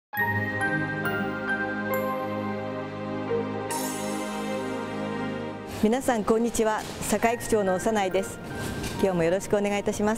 皆さんこんにちは、堺区長の長内です。今日もよろしくお願いいたします。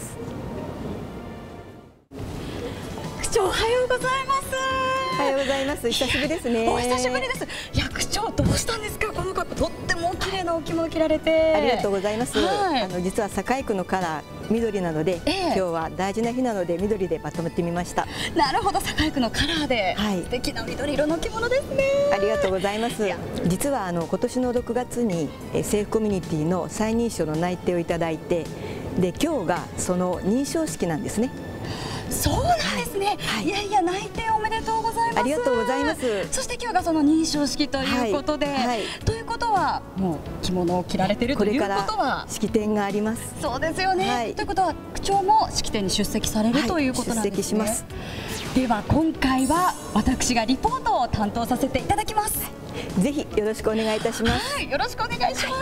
区長、おはようございます。 おはようございます。久しぶりですね。 お久しぶりです。いや、区長、どうしたんですか、この格好。とっても綺麗なお着物を着られて。 ありがとうございます。 はい、 実は堺区のカラー緑なので、今日は大事な日なので緑でまとめてみました。 なるほど、堺区のカラーで、はい、素敵な緑色の着物ですね。 ありがとうございます。実は今年の6月に政府コミュニティの再認証の内定をいただいて、で今日がその認証式なんですね。 そうなんですね。はい、いやいや、内定おめでとうございます。 ありがとうございます。 そして今日がその認証式ということで、ということはもう着物を着られているということは式典があります。 そうですよね。ということは区長も式典に出席されるということなんですね。 出席します。 では今回は私がリポートを担当させていただきます。 ぜひよろしくお願いいたします。 はい、よろしくお願いします。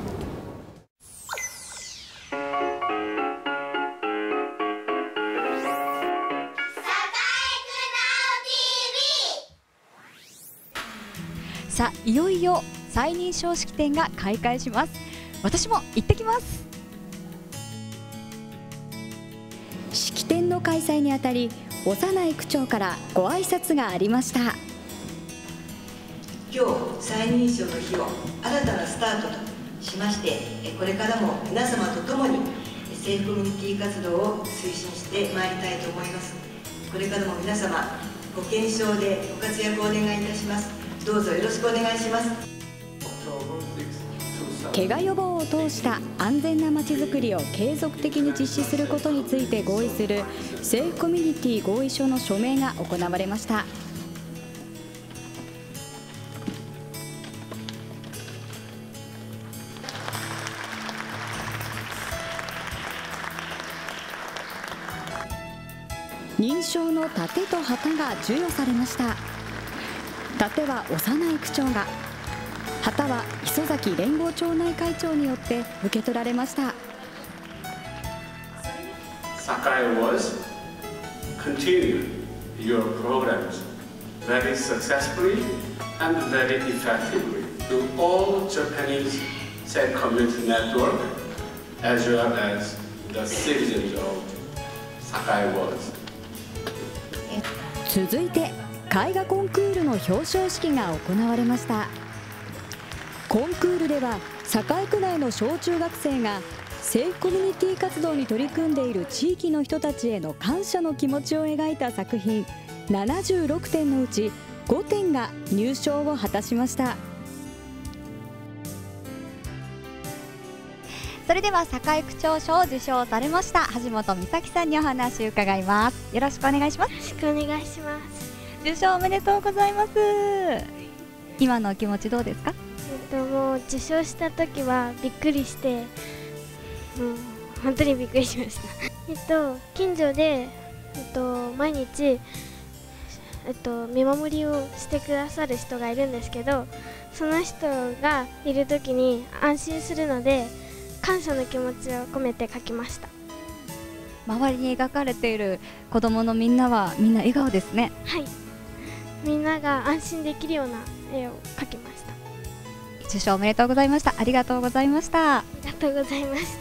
さあ、いよいよ再認証式典が開会します。私も行ってきます。式典の開催にあたり、長内区長からご挨拶がありました。 今日再認証の日を新たなスタートとしまして、これからも皆様と共に政府コミュニティ活動を推進してまいりたいと思います。これからも皆様ご健勝でご活躍をお願いいたします。どうぞよろしくお願いします。 怪我予防を通した安全なまちづくりを継続的に実施することについて合意する政府コミュニティ合意書の署名が行われました。認証の盾と旗が授与されました。盾は長内区長が、旗は磯崎連合町内会長によって受け取られました。 Sakai was continue your programs very successfully and very effectively to all Japanese Sakai community network as well as the citizens of Sakai was. 続いて絵画コンクールの表彰式が行われました。コンクールでは堺区内の小中学生が政府コミュニティ活動に取り組んでいる地域の人たちへの感謝の気持ちを描いた作品76点のうち5点が入賞を果たしました。それでは堺区長賞を受賞されました橋本美咲さんにお話を伺います。よろしくお願いします。 よろしくお願いします。 受賞おめでとうございます。今のお気持ちどうですか？ もう受賞した時はびっくりして、もう本当にびっくりしました。近所で、毎日、見守りをしてくださる人がいるんですけど、その人がいる時に安心するので感謝の気持ちを込めて描きました。 周りに描かれている子どものみんなはみんな笑顔ですね。 はい、みんなが安心できるような絵を描きました。 受賞おめでとうございました。ありがとうございました。 ありがとうございました。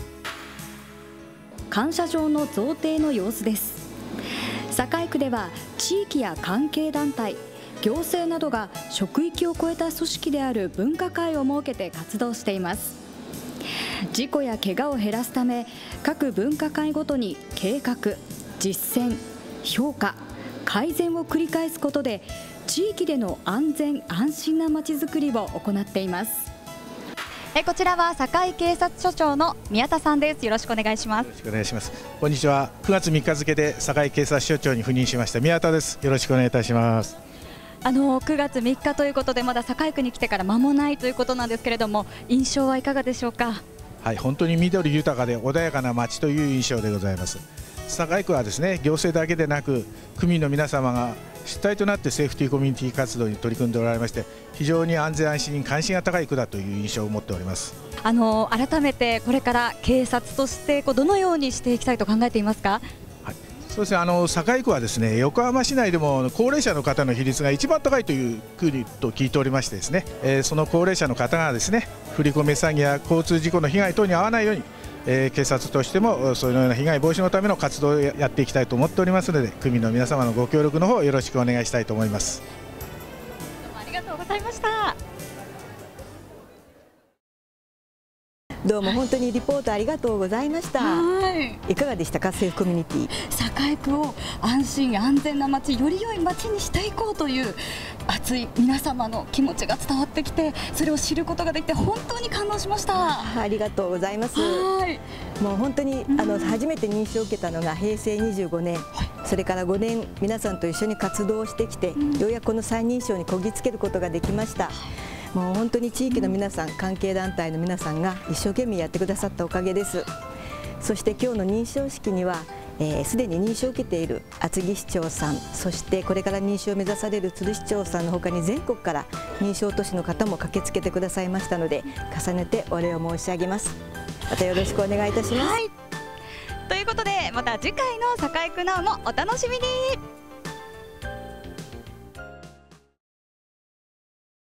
感謝状の贈呈の様子です。堺区では地域や関係団体、行政などが職域を超えた組織である分科会を設けて活動しています。事故や怪我を減らすため、各分科会ごとに計画、実践、評価、改善を繰り返すことで地域での安全安心なまちづくりを行っています。こちらは堺警察署長の宮田さんです。よろしくお願いします。 よろしくお願いします。こんにちは。9月3日付で堺警察署長に赴任しました宮田です。よろしくお願いいたします。 9月3日ということで、まだ堺区に来てから間もないということなんですけれども、印象はいかがでしょうか？ はい、本当に緑豊かで穏やかな街という印象でございます。堺区はですね、行政だけでなく区民の皆様が主体となってセーフティーコミュニティ活動に取り組んでおられまして、非常に安全安心に関心が高い区だという印象を持っております。 改めてこれから警察としてどのようにしていきたいと考えていますか？ はい、 そうですね、堺区はですね、横浜市内でも高齢者の方の比率が一番高いという区と聞いておりましてですね、その高齢者の方がですね、振り込め詐欺や交通事故の被害等に遭わないように、警察としてもそのような被害防止のための活動をやっていきたいと思っておりますので、区民の皆様のご協力の方よろしくお願いしたいと思います。 どうもありがとうございました。 どうも本当にリポートありがとうございました。いかがでしたか、セーフコミュニティ。 栄区を安心安全な街、より良い街にしていこうという熱い皆様の気持ちが伝わってきて、それを知ることができて本当に感動しました。 ありがとうございます。もう本当に初めて認証を受けたのが平成25年、それから5年皆さんと一緒に活動をしてきて、ようやくこの再認証にこぎつけることができました。もう本当に地域の皆さん、関係団体の皆さんが一生懸命やってくださったおかげです。そして今日の認証式にはすでに認証を受けている厚木市長さん、そしてこれから認証を目指される鶴市長さんのほかに全国から認証都市の方も駆けつけてくださいましたので、重ねてお礼を申し上げます。またよろしくお願いいたします。 ということで、また次回の栄区ナウもお楽しみに。